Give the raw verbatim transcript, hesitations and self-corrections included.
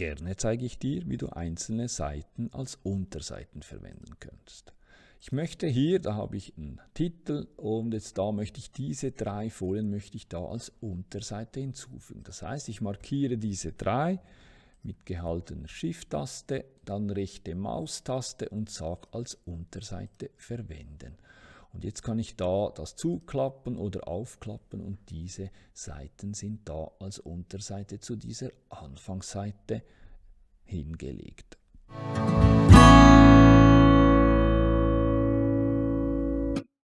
Gerne zeige ich dir, wie du einzelne Seiten als Unterseiten verwenden könntest. Ich möchte hier, da habe ich einen Titel und jetzt da möchte ich diese drei Folien möchte ich da als Unterseite hinzufügen. Das heißt, ich markiere diese drei mit gehaltener Shift-Taste, dann rechte Maustaste und sage als Unterseite verwenden. Und jetzt kann ich da das zuklappen oder aufklappen und diese Seiten sind da als Unterseite zu dieser Anfangsseite hingelegt.